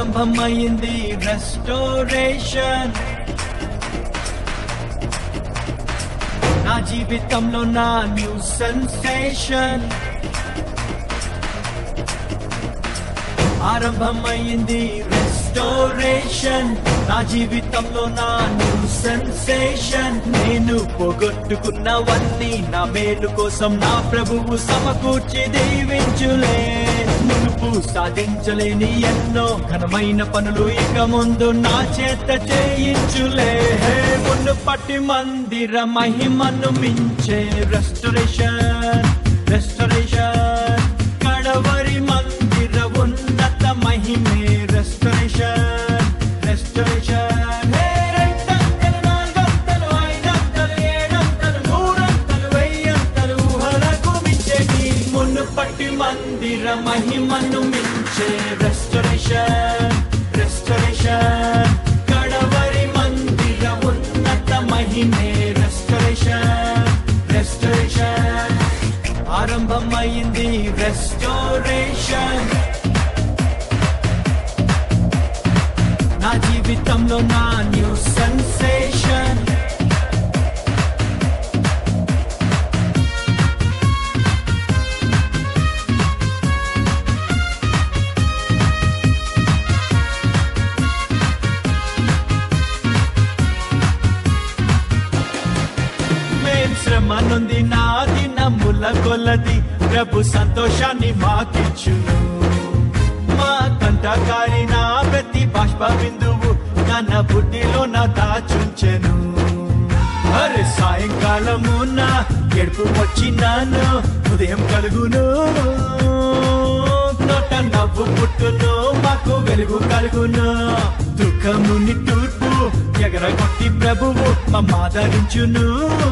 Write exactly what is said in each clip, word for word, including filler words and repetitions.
ఆరంభమైంది రెస్టోరేషన్. నా జీవితంలో నా న్యూ సెన్సేషన్. ఆరంభమైంది రెస్టోరేషన్. నా జీవితంలో నా న్యూ సెన్సేషన్. నేను పోగొట్టుకున్నవన్నీ నా మేలు కోసం నా ప్రభువు సమకూర్చి దీవించులే. మునుపు సాధించలేని ఎన్నో ఘనమైన పనులు ఇక ముందు నా చేత చేయించులే. మునుపటి మందిర మహిమను మించే రెస్టోరేషన్. రెస్టోరేషన్ కడవరి మందిర ఉన్నత మహిమే రెస్టోరేషన్. రెస్టోరేషన్ రెండంతలు నాలుగంతలు ఐదంతలు ఏడంతలు నూరంతలు వెయ్యంతలు ఊహలకు మించేటి మునుపటి మందిర మహిమను మించే రెస్టోరేషన్. రెస్టోరేషన్ కడవరి మందిర ఉన్నత మహిమే రెస్టోరేషన్. రెస్టోరేషన్ ఆరంభమైంది రెస్టోరేషన్. నా జీవితంలో నా న్యూ సెన్సేషన్. మేం శ్రమ నుండి నా దినముల కొలది ప్రభు సంతోషాన్ని మాకిచ్చును. మా కంటకారి నా ప్రతి బాష్ప బిందువు తన బుద్ధిలో నా దాచుంచెను. అరే సాయంకాలము నా ఎడుపు వచ్చినాను ఉదయం కలుగును. నోట నవ్వు పుట్టును మాకు వెలుగు కలుగును. దుఃఖముని తూర్పు ఎగరగొట్టి ప్రభువు మమ్మాదరించును.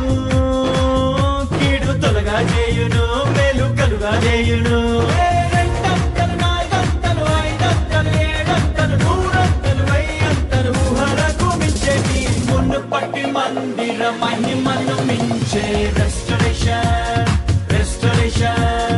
కీడు తొలగా చేయును మేలు కలుగా చేయును. రెండంతలు నాలుగంతలు ఐదంతలు ఏడంతలు నూరంతలు వెయ్యంతలు ఊహలకు మించేటి మునుపటి మందిర మహిమను మించే రెస్టోరేషన్. రెస్టోరేషన్